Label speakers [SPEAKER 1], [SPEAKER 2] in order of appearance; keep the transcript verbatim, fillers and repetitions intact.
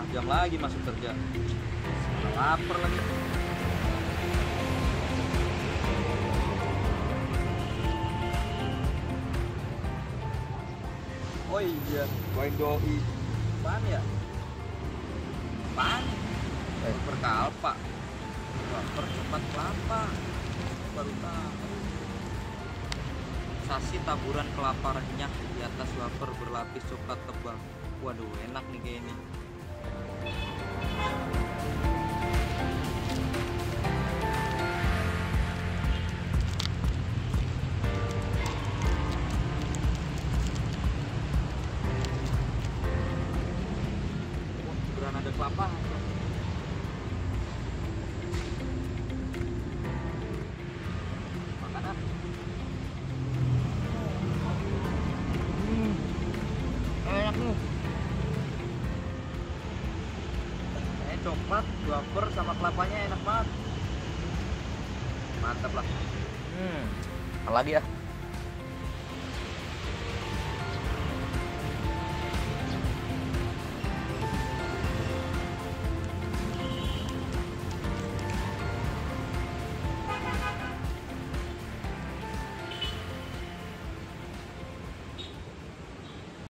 [SPEAKER 1] setengah jam lagi masuk kerja. Mana lapar lagi. Oh iya, wine doi. Apaan ya? Apaan? Eh, berkalpa. Wafer coklat kelapa. Baru tahu. Sasi taburan kelapa renyah di atas wafer berlapis coklat tebal. Waduh, enak nih kayak ini. Wah, beneran ada kelapa. Makanan. Hmm, enak nih. Eh, coklat, wafer sama kelapanya enak banget. Mantap lah.
[SPEAKER 2] Hmm, apa lagi ya?